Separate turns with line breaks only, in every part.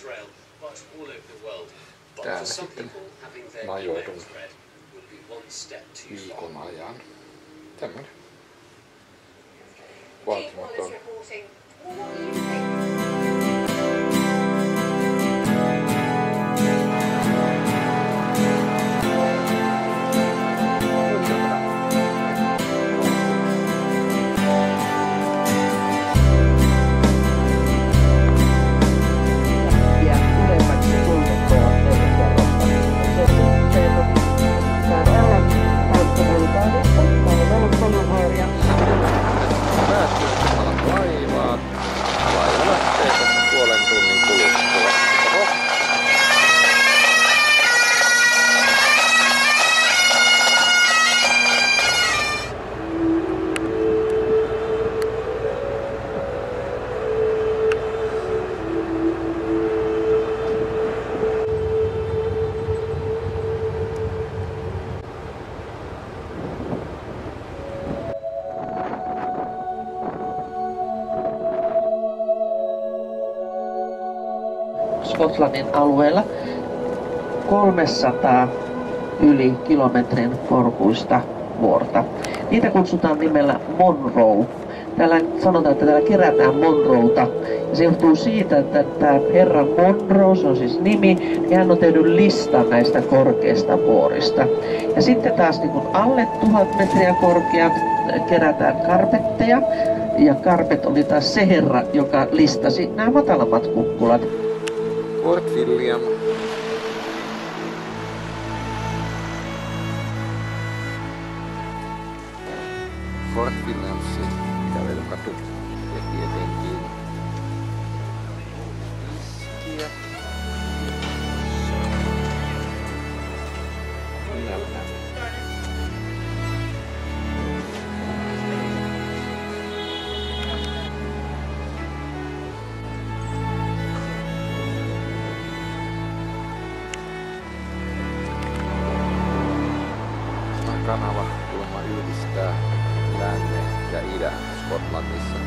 Braille, but all over the world. But
Täällä
for some
sitten
people, having their
majoitun
emails read would be one step too far.
viikon ajan. Tämmönen
Wallace
vaatimaton.
reporting. Well, what do you think?
Laivaan. Laiva lähtee tässä puolen tunnin kuluttua. Oho.
Skotlannin alueella 300 yli kilometrin korkuista vuorta. Niitä kutsutaan nimellä Monroe. Täällä sanotaan, että täällä kerätään Monroeta. Ja se johtuu siitä, että tämä herra Monroe, se on siis nimi, niin hän on tehnyt listan näistä korkeista vuorista. Ja sitten taas niin kun alle 1000 metriä korkeat kerätään karpetteja. Ja Karpet oli taas se herra, joka listasi nämä matalammat kukkulat.
Fort William. Fort Williamsin kävelykatu. Ja tietenkin iskiä. Kanava kulma yhdistää lännen ja idän Skotlannissa.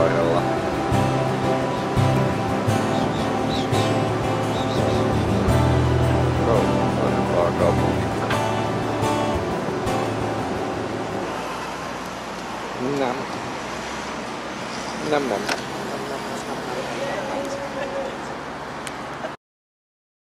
kohdalla. Vanhempaa kaupunkia. Nam.